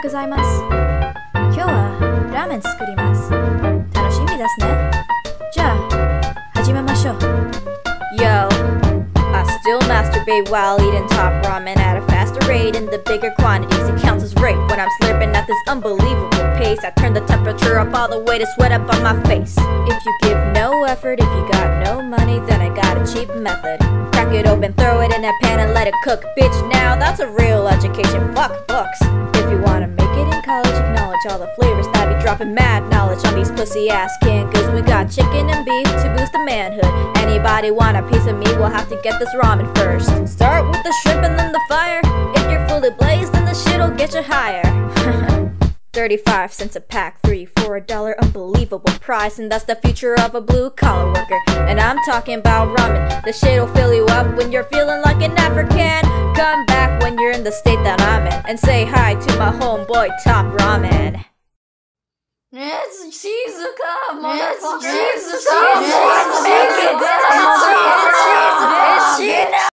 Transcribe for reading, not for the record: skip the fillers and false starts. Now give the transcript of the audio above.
ございます。今日はラーメン作ります。楽しみですね。じゃあ、始めましょう。Yo, I still masturbate while eating top ramen at a faster rate. In the bigger quantities, it counts as rape. When I'm slurping at this unbelievable pace, I turn the temperature up all the way to sweat up on my face. If you give no effort, if you got no money, then I got a cheap method. Crack it open, throw it in a pan and let it cook. Bitch, now that's a real education. Fuck books. If you wanna make it in college, acknowledge all the flavors that be dropping mad knowledge on these pussy ass kin. Cause we got chicken and beef to boost the manhood. Anybody want a piece of me, we'll have to get this ramen first. Start with the shrimp and then the fire. If you're fully blazed, then the shit'll get you higher. 35 cents a pack, 3 for $1, unbelievable price. And that's the future of a blue-collar worker. And I'm talking about ramen. The shit'll fill you up when you're feeling like an African. Come back when you're in the state that I'm in, and say hi to my homeboy Top Ramen. It's Shizuka, motherfucker! It's Shizuka!